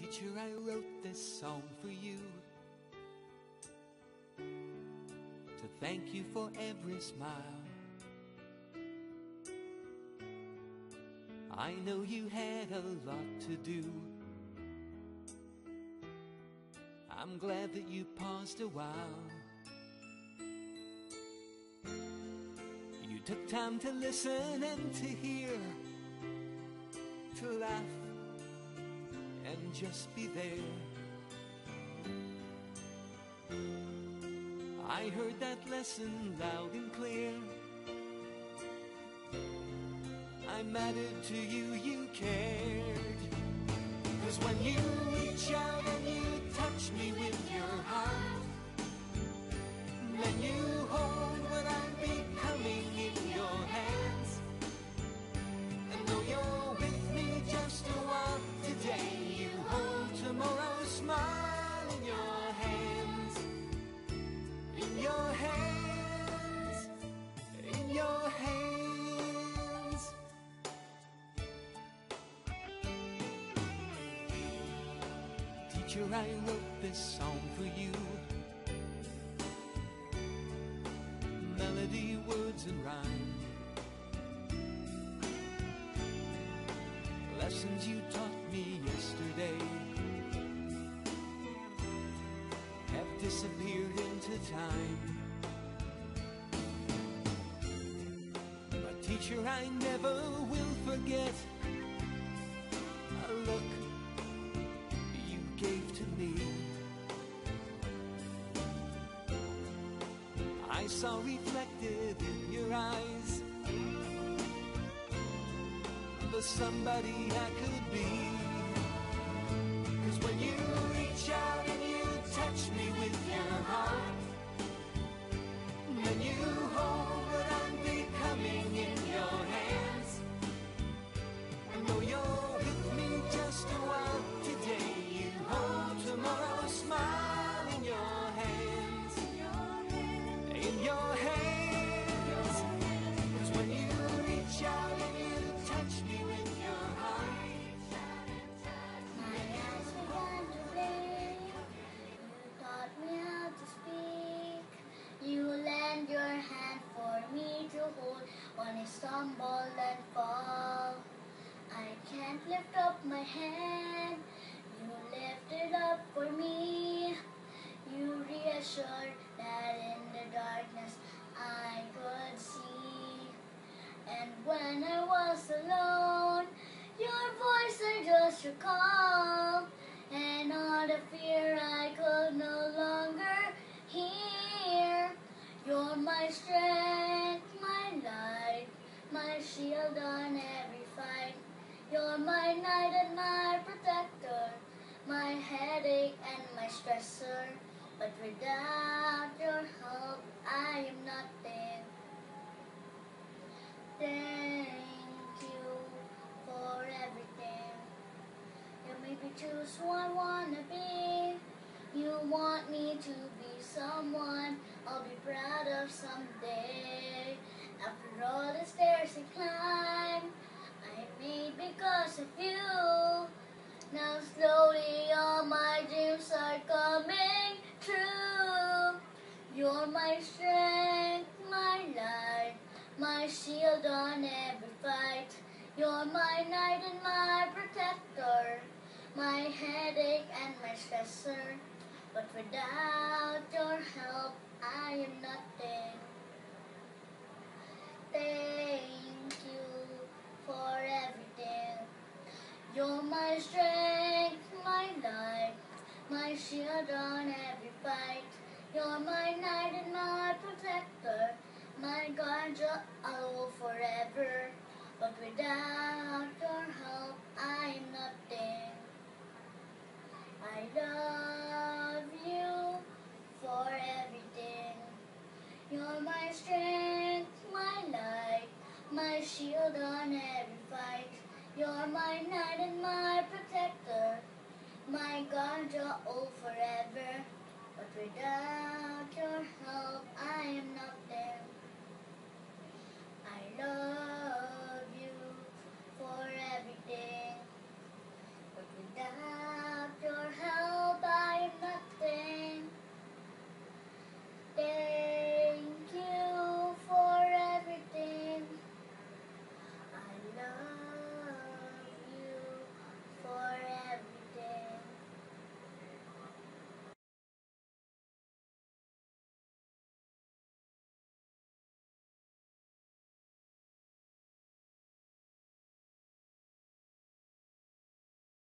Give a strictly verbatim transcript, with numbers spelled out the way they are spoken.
Teacher, I wrote this song for you, to thank you for every smile. I know you had a lot to do. I'm glad that you paused a while. You took time to listen and to hear, to laugh and just be there. I heard that lesson loud and clear. I mattered to you, you cared. 'Cause when you reach out and you touch me with your heart, then you hold what I'm becoming in your hands. And though you're with me just a while today, you hold tomorrow's smile in your hands. In your hands. In your hands. Teacher, I wrote this song for you. Melody, words, and rhyme. Lessons you taught me yesterday have disappeared into time. But teacher, I never will forget a look you gave to me. I saw reflected in your eyes the somebody I could be. 'Cause when you reach out and you touch me with your heart, then you hold what I'm becoming in your hands. And though you're with me just a while today, you hold tomorrow's smile in your hands. In your hands. 'Cause when you reach out and you touch me with your heart, my eyes began to blink. You taught me how to speak. You lend your hand for me to hold when I stumble and fall. I can't lift up my hand. You lift it up for me. You reassured that in the darkness I could see. And when I was alone, your voice I just recalled, and all the fear I could no longer hear. You're my strength, my light, my shield on every fight. You're my night and my protector, my headache and my stressor. But without your help, I am nothing. Thank you for everything. You made me choose who I wanna be. You want me to be someone I'll be proud of someday. After all the stairs I climbed, I made because of you. Now slowly all my dreams are coming true. You're my strength, my light, my shield on every fight. You're my night and my protector, my headache and my stressor. But without your help, I am nothing. Thank you for everything. You're my strength, my light, my shield on every fight. You're my night and my protector, my guardian all forever. But without your help, I am nothing. I love you for everything. You're my strength, my light, my shield on every fight. You're my night and my protector, my guardian all forever. But without your help, I